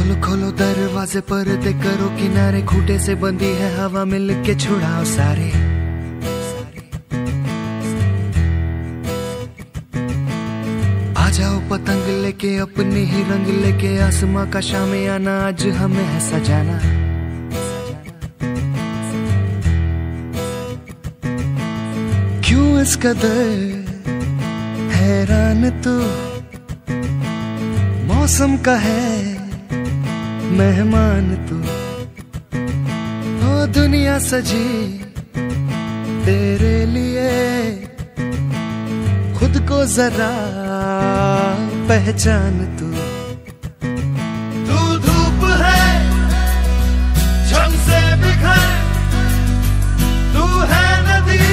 खोलो खोलो दरवाजे पर्दे करो किनारे, खूंटे से बंदी है हवा मिल के छुड़ाओ सारे। आ जाओ पतंग लेके अपने ही रंग लेके, आसमां का शाम आना आज हमें है सजाना। क्यों इस कदर हैरान तू, मौसम का है मेहमान तू। ओ दुनिया सजी तेरे लिए, खुद को जरा पहचान तू। तू धूप है झम से बिखर, तू है नदी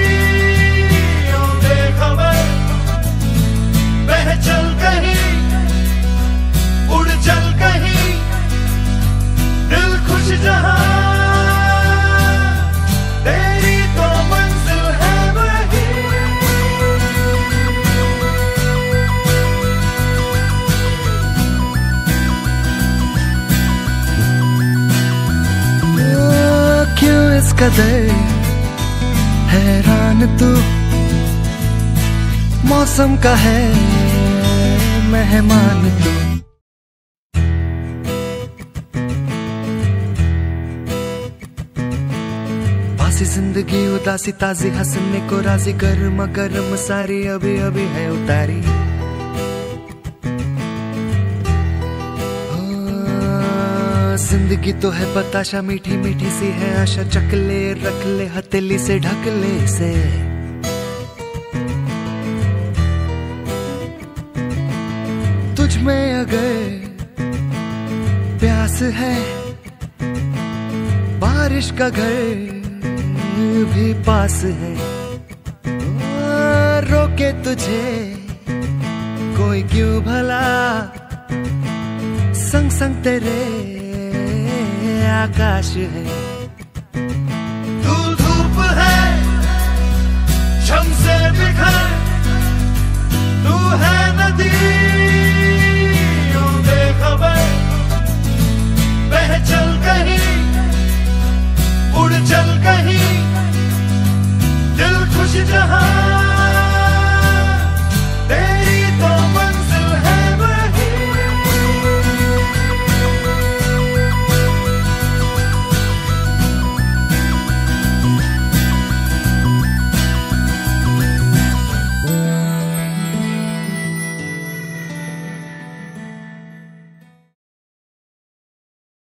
ओ बेखबर। बह चल कहीं उड़ चल कहीं, दिल खुश जहां तेरी तो मंजिल है वही। क्यों इस कदर हैरान तू, मौसम का है मेहमान तू। बासी जिंदगी उदासी ताजी हंसने को राजी, गर्मा गर्म सारी अभी अभी है उतारी। जिंदगी तो है बताशा मीठी मीठी सी है आशा, चकले रख ले हथेली से ढक ले से। तुझ में अगर प्यास है, बारिश का घर भी पास है। रोके तुझे कोई क्यों भला, संग संग तेरे आकाश है। तू धूप है झम से बिखर, तू है नदी